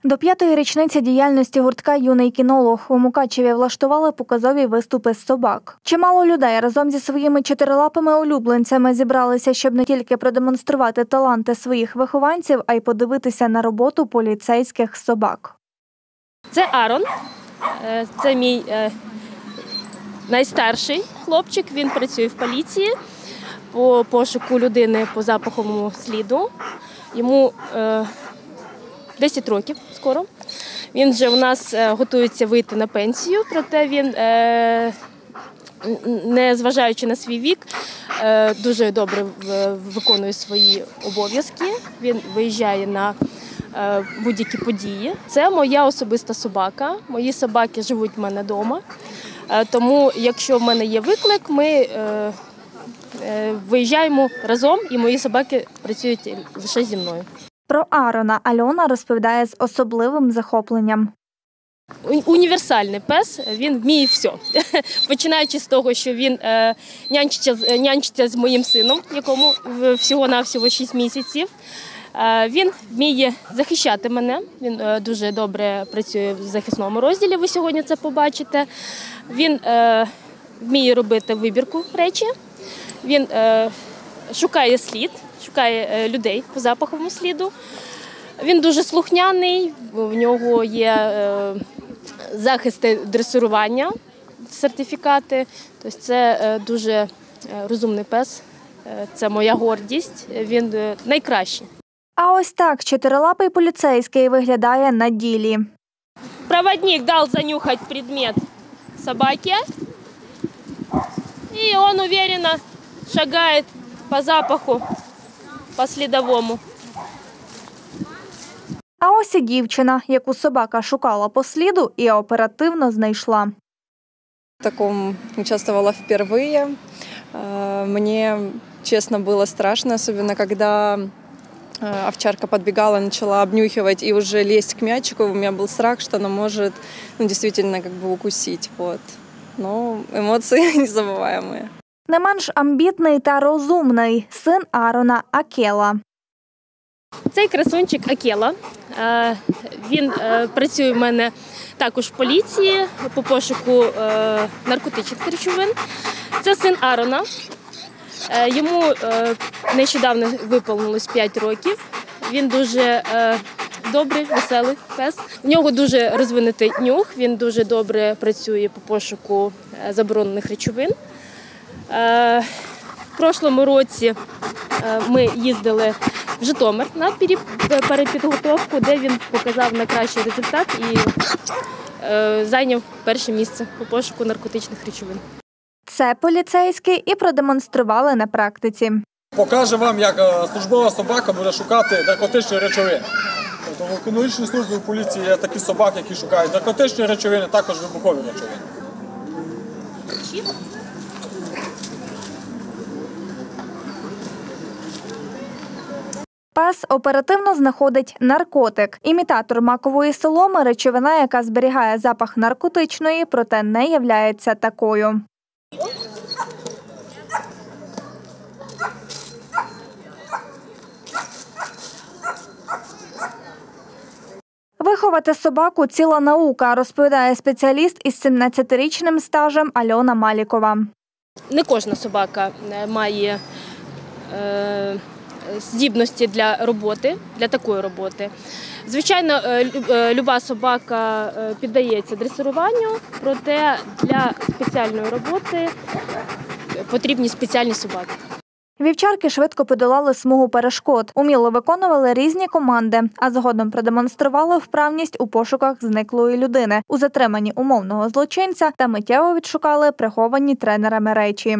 До 5-ї річниці діяльності гуртка «Юний кінолог» у Мукачеві влаштували показові виступи з собак. Чимало людей разом зі своїми чотирилапими улюбленцями зібралися, щоб не тільки продемонструвати таланти своїх вихованців, а й подивитися на роботу поліцейських собак. Це Арон, це мій найстарший хлопчик, він працює в поліції по пошуку людини по запаховому сліду. Йому 10 років скоро. Він вже у нас готується вийти на пенсію, проте він, не зважаючи на свій вік, дуже добре виконує свої обов'язки. Він виїжджає на будь-які події. Це моя особиста собака. Мої собаки живуть в мене вдома. Тому, якщо в мене є виклик, ми виїжджаємо разом, і мої собаки працюють лише зі мною. Про Арона Альона розповідає з особливим захопленням. Універсальний пес, він вміє все. Починаючи з того, що він нянчиться з моїм сином, якому всього-навсього 6 місяців. Він вміє захищати мене, він дуже добре працює в захисному розділі, ви сьогодні це побачите. Він вміє робити вибірку речі, він шукає слід, шукає людей по запаховому сліду. Він дуже слухняний, в нього є захисти дресирування, сертифікати. Тобто це дуже розумний пес, це моя гордість, він найкращий. А ось так чотирилапий поліцейський виглядає на ділі. Проводник дав занюхати предмет собаки, і він уверенно шагає по запаху, по слідовому. А ось і дівчина, яку собака шукала по сліду і оперативно знайшла. В таком участвовала впервые. Мне, честно, было страшно, особенно когда овчарка подбегала, начала обнюхивать и уже лезть к мячику. У меня был страх, что она может действительно укусить. Вот. Но эмоции незабываемые. Не менш амбітний та розумний син Арона Акела. Цей красунчик Акела. Він працює в мене також в поліції по пошуку наркотичних речовин. Це син Арона. Йому нещодавно виповнилось 5 років. Він дуже добрий, веселий пес. У нього дуже розвинутий нюх, він дуже добре працює по пошуку заборонених речовин. В прошлому році ми їздили в Житомир на перепідготовку, де він показав найкращий результат і зайняв перше місце по пошуку наркотичних речовин. Це поліцейські і продемонстрували на практиці. Покаже вам, як службова собака буде шукати наркотичні речовини. Тобто в економічній службі в поліції є такі собаки, які шукають наркотичні речовини, також вибухові речовини. Пес оперативно знаходить наркотик. Імітатор макової соломи – речовина, яка зберігає запах наркотичної, проте не являється такою. Виховати собаку – ціла наука, розповідає спеціаліст із 17-річним стажем Альона Малікова. Не кожна собака має здібності для роботи, для такої роботи. Звичайно, люба собака піддається дресируванню, проте для спеціальної роботи потрібні спеціальні собаки. Вівчарки швидко подолали смугу перешкод, уміло виконували різні команди, а згодом продемонстрували вправність у пошуках зниклої людини, у затриманні умовного злочинця та миттєво відшукали приховані тренерами речі.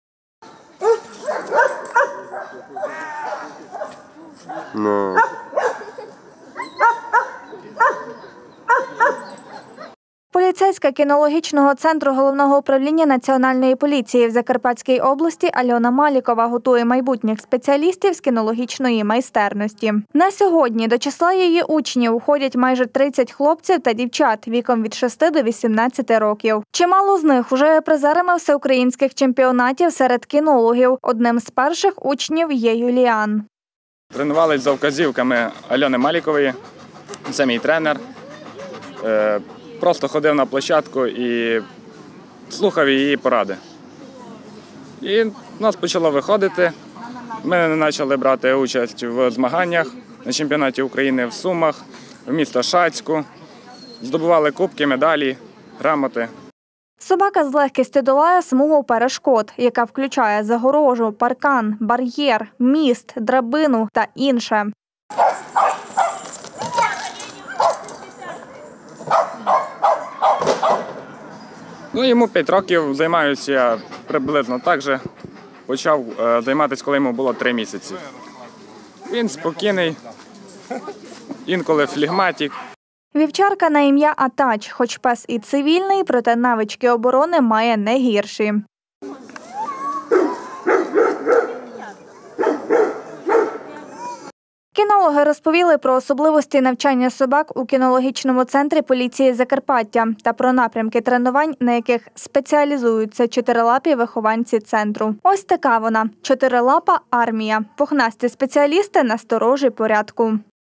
Поліцейська кінологічного центру Головного управління Національної поліції в Закарпатській області Альона Малікова готує майбутніх спеціалістів з кінологічної майстерності. На сьогодні до числа її учнів входять майже 30 хлопців та дівчат віком від 6 до 18 років. Чимало з них уже є призерами всеукраїнських чемпіонатів серед кінологів. Одним з перших учнів є Юліан. Тренувалися за вказівками Альони Малікової. це мій тренер. Просто ходив на площадку і слухав її поради. І в нас почало виходити. Ми почали брати участь в змаганнях на чемпіонаті України в Сумах, в місто Шацьку. Здобували кубки, медалі, грамоти. Собака з легкістю долає смугу перешкод, яка включає загорожу, паркан, бар'єр, міст, драбину та інше. Йому 5 років, займаюся я приблизно так же. Почав займатися, коли йому було 3 місяці. Він спокійний, інколи флегматик. Вівчарка на ім'я Атач, хоч пес і цивільний, проте навички оборони має не гірші. Кінологи розповіли про особливості навчання собак у кінологічному центрі поліції Закарпаття та про напрямки тренувань, на яких спеціалізуються чотирилапі вихованці центру. Ось така вона – чотирилапа армія. Пухнасті спеціалісти на сторожі порядку.